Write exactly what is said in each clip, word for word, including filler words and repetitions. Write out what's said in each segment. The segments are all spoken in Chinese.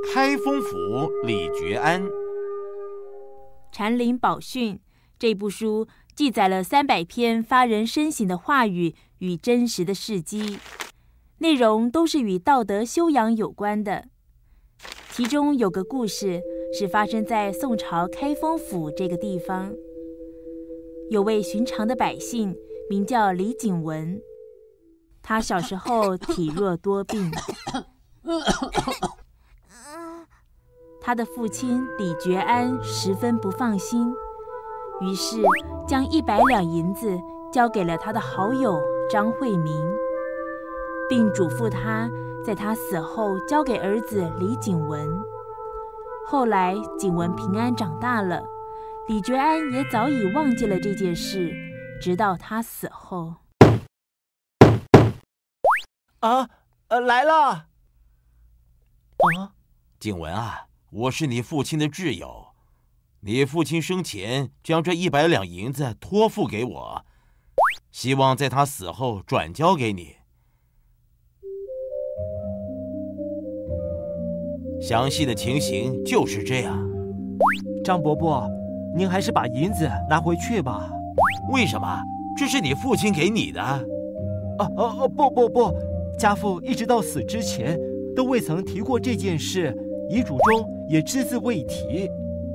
开封府李觉安。 禅林宝训这部书记载了三百篇发人深省的话语与真实的事迹，内容都是与道德修养有关的。其中有个故事是发生在宋朝开封府这个地方。有位寻常的百姓，名叫李景文。他小时候体弱多病，他的父亲李觉安十分不放心，于是将一百两银子交给了他的好友张惠民，并嘱咐他在他死后交给儿子李景文。后来景文平安长大了，李觉安也早已忘记了这件事，直到他死后。 啊，呃，来了。啊， 景文啊，我是你父亲的挚友，你父亲生前将这一百两银子托付给我，希望在他死后转交给你。详细的情形就是这样。 张伯伯，您还是把银子拿回去吧。 为什么？这是你父亲给你的。 啊啊啊！不不不，家父一直到死之前都未曾提过这件事，遗嘱中也只字未提。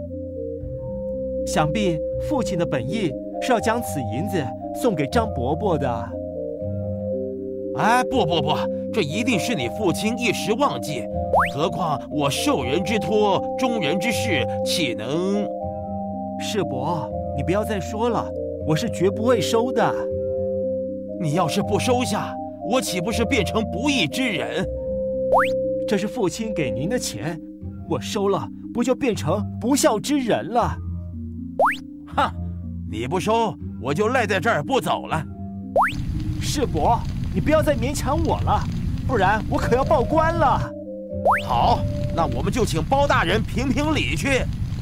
想必父亲的本意是要将此银子送给张伯伯的。 哎，不不不，这一定是你父亲一时忘记。何况我受人之托，忠人之事，岂能？ 世伯，你不要再说了，我是绝不会收的。 你要是不收下，我岂不是变成不义之人？ 这是父亲给您的钱，我收了，不就变成不孝之人了？ 哼，你不收，我就赖在这儿不走了。 世伯，你不要再勉强我了，不然我可要报官了。 好，那我们就请包大人评评理去。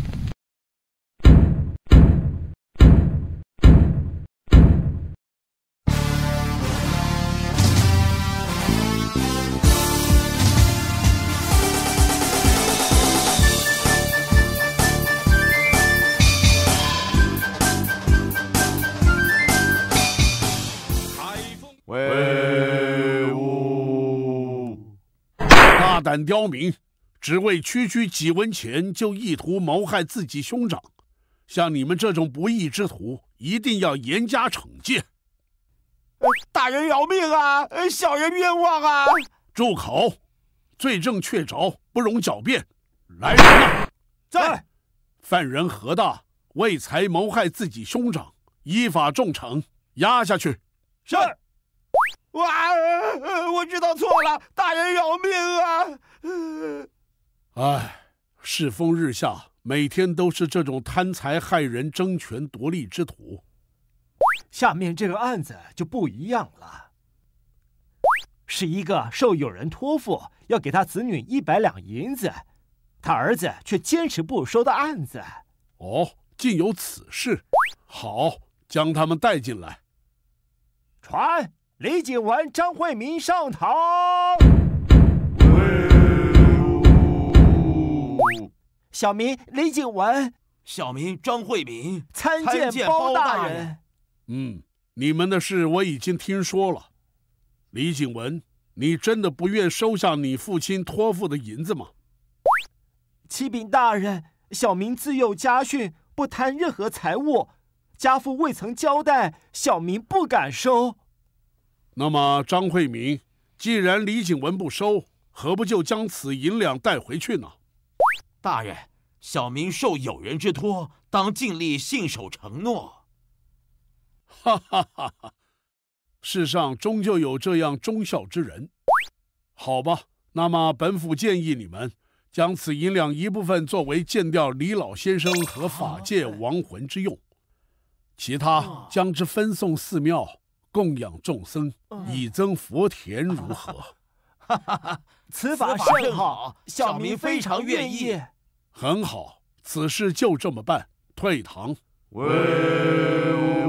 威武！大胆刁民，只为区区几文钱就意图谋害自己兄长，像你们这种不义之徒，一定要严加惩戒。 呃、大人饶命啊！呃、小人冤枉啊！ 住口！罪证确凿，不容狡辩。来人呐！ 在。 犯人何大为财谋害自己兄长，依法重惩，押下去。 是。哇！我知道错了，大人饶命啊！ 唉，世风日下，每天都是这种贪财害人、争权夺利之徒。 下面这个案子就不一样了，是一个受友人托付要给他子女一百两银子，他儿子却坚持不收的案子。 哦，竟有此事！好，将他们带进来。 传李景文、张惠民上堂。小民李景文， 小民张惠民， 参见包大人。 嗯，你们的事我已经听说了。李景文，你真的不愿收下你父亲托付的银子吗？ 启禀大人，小民自幼家训，不贪任何财物，家父未曾交代，小民不敢收。 那么张惠民，既然李景文不收，何不就将此银两带回去呢？ 大人，小民受友人之托，当尽力信守承诺。 哈哈哈哈！世上终究有这样忠孝之人。好吧，那么本府建议你们将此银两一部分作为建吊李老先生和法界亡魂之用，其他将之分送寺庙，供养众僧，以增福田，如何？ 哈哈哈！此法甚好，小民非常愿意。 很好，此事就这么办。退堂。 威武！